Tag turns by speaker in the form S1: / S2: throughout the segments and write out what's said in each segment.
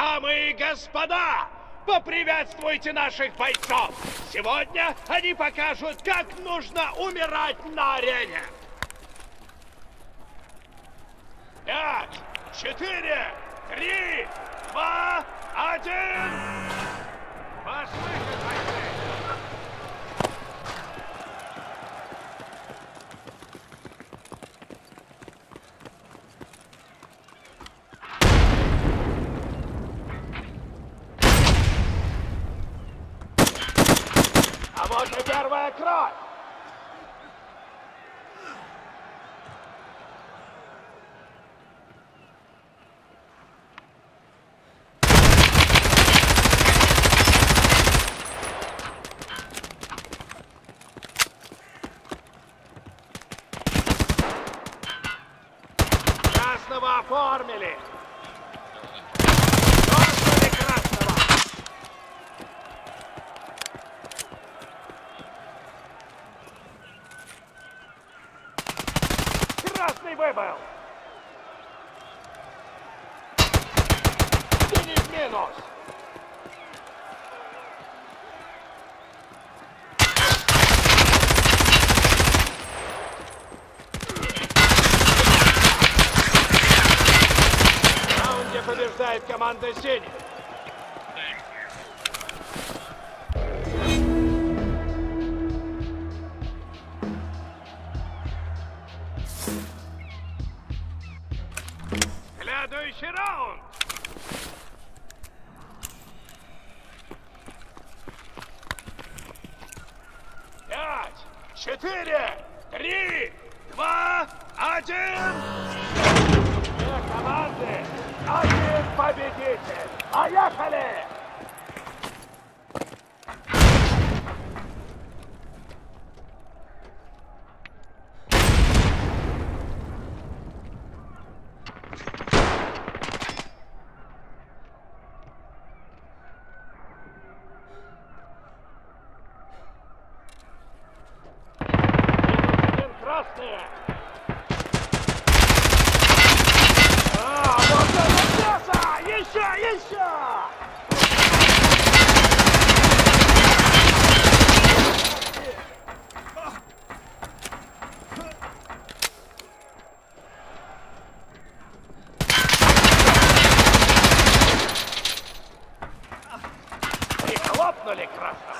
S1: Дамы и господа, поприветствуйте наших бойцов! Сегодня они покажут, как нужно умирать на арене! 5, 4, 3, 2, 1! Ваш выход, бойцы! А вот и первая кровь! Красного оформили! Оформили красного! Красный выбыл! Синий в минус! В раунде побеждает команда синих. Следующий раунд! Пять, 4, 3, 2, 1! Две команды, один победитель! Поехали! Красные! А, вот это мясо! Еще! Прихлопнули красного!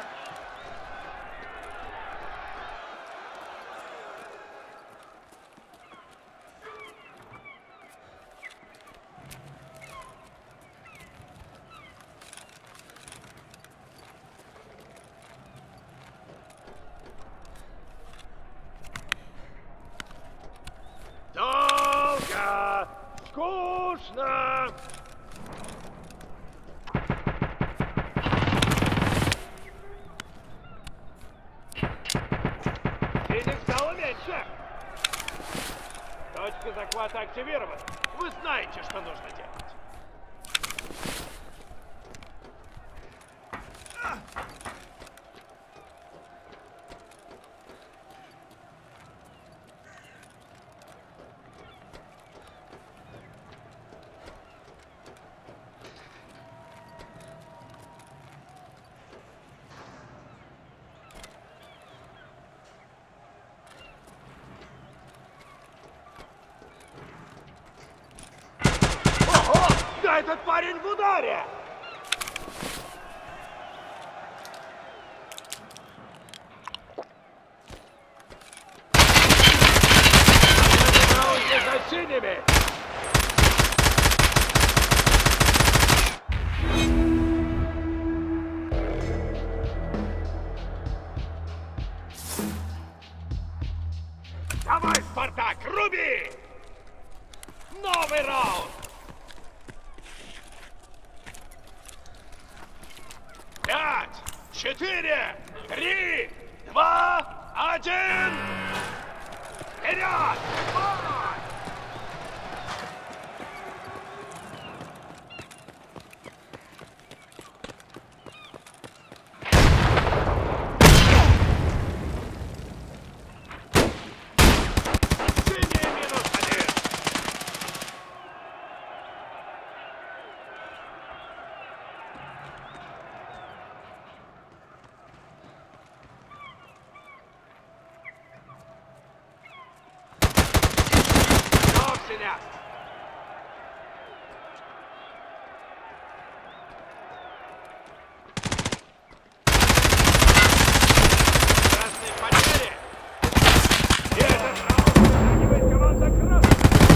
S1: Долго! Скучно! Синих стало меньше! Точка захвата активирована. Вы знаете, что нужно делать. Да этот парень в ударе! Раунде за синими! Давай, Спартак, руби! Новый раунд! 5, 4, 3, 2, 1! Вперед! Бой! Синий -1! стрелять! Красные потери! И этот раунд вытягивает команда красных!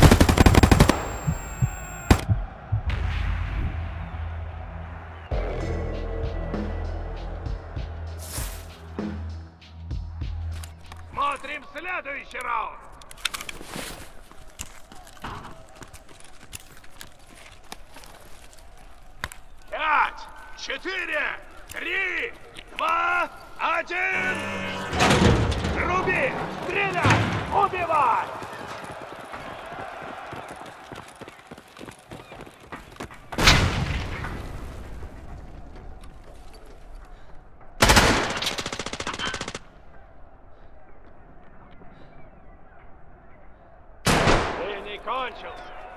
S1: Смотрим следующий раунд! Пять, 4, 3, 2, 1! Руби! Стреляй! Убивай! Ты не кончился!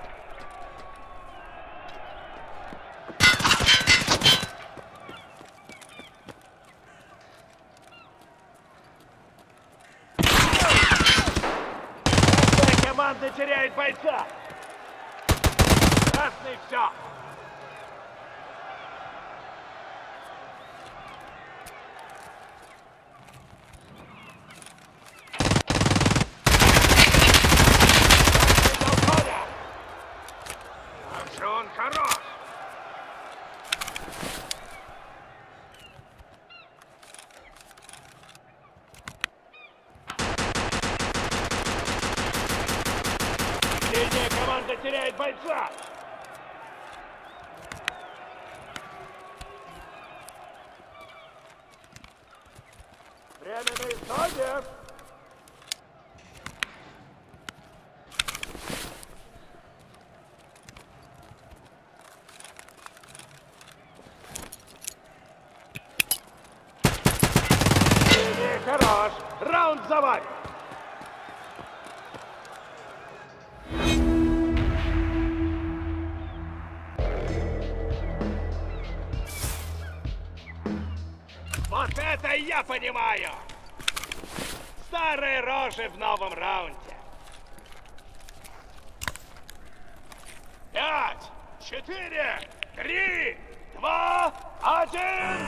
S1: Команда теряет бойца. Красный все. Как же он хорош. Средняя команда теряет бойца! Время на исходе! Средний хорош! Раунд заварен! Вот это я понимаю! Старые рожи в новом раунде. 5, 4, 3, 2, 1!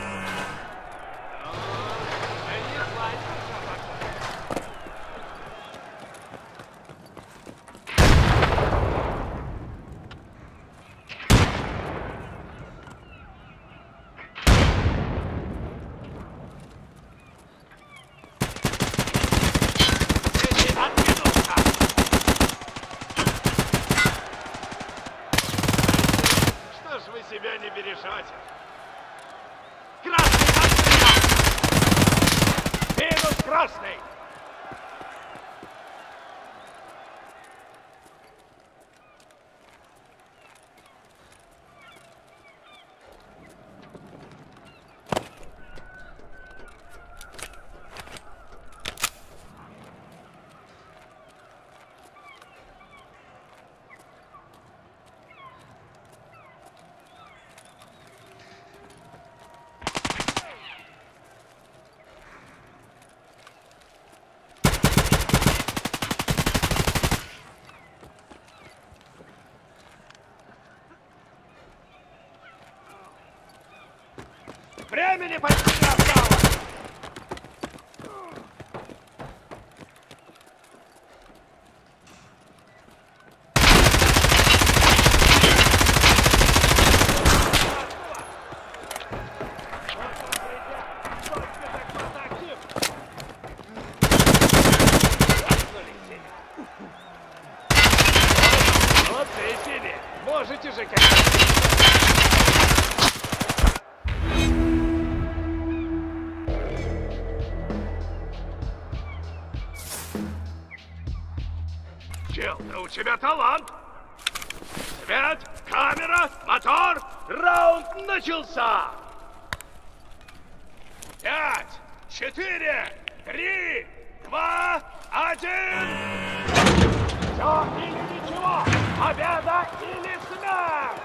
S1: Что ж вы себя не бережете? Красный отстрелял! Минус красный! Времени почти не осталось! Вот и себе! Можете же как-то... Чел, да у тебя талант! Свет, камера, мотор, раунд начался! 5, 4, 3, 2, 1! Все или ничего! Победа или смерть!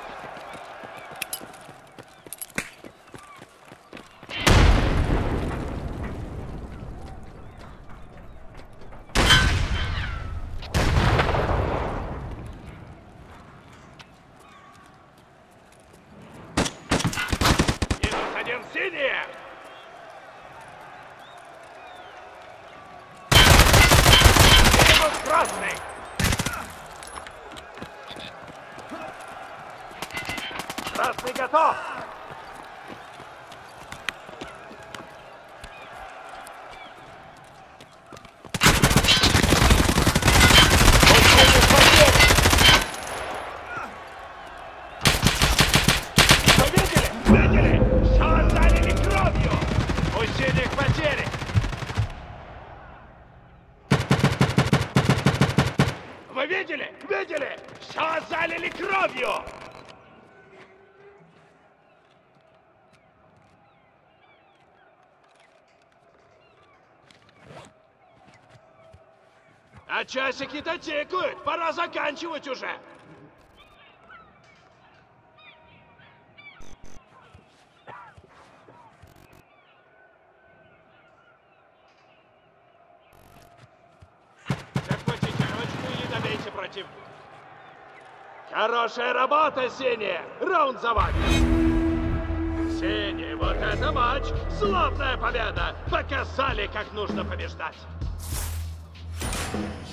S1: красный! Красный готов! Видели? Все залили кровью! У синих потери! Вы видели? Видели? Все залили кровью! А часики-то тикают! Пора заканчивать уже! Захватите ручку и не добейте противника. Хорошая работа, синие! Раунд за вами! Синие, вот это матч! Славная победа! Показали, как нужно побеждать!